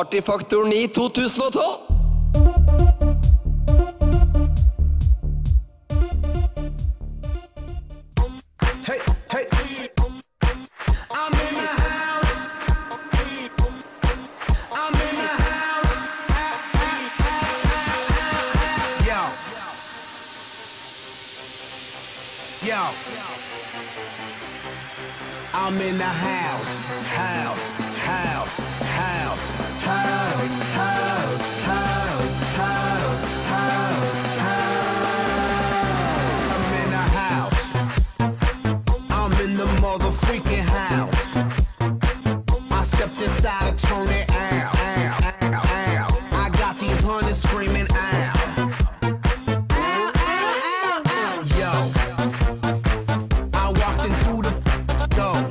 Partyfaktor 9 2012. Hey, hey, I'm in the house. I'm in the house. Yo. Yo. I'm in the house. House, house, house, house, house, house, house, house, house. I'm in the house. I'm in the mother-freaking house. I stepped inside to turn it out. I got these hunters screaming out. Yo, I walked in through the door.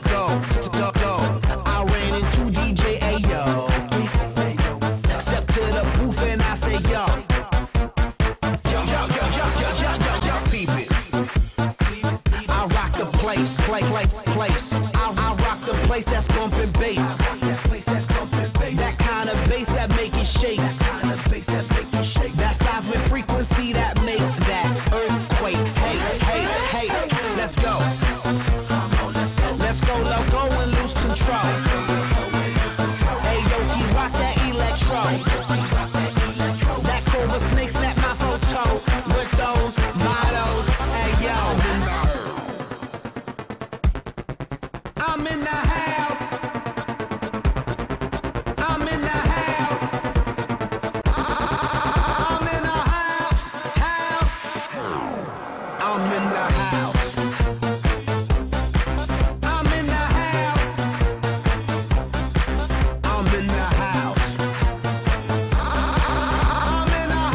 I ran into DJ Ayo. Step to the booth and I say yo. Yo, peep it. I rock the place. I rock the place that's bumping bass. That kind of bass that make it shake. That seismic frequency that make that earthquake. Hey, let's go. Let's go loco and lose control. Hey, Yoki, rock that electro. That Cobra Snake snap my photo with those mottos. Hey, yo. I'm in the house. I'm in the house. I'm in the house. I'm in the house. I'm in the house. I'm in the house. I'm in the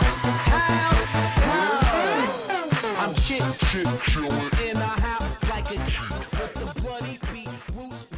house. I'm chillin' in the house like a with the bloody beat roots.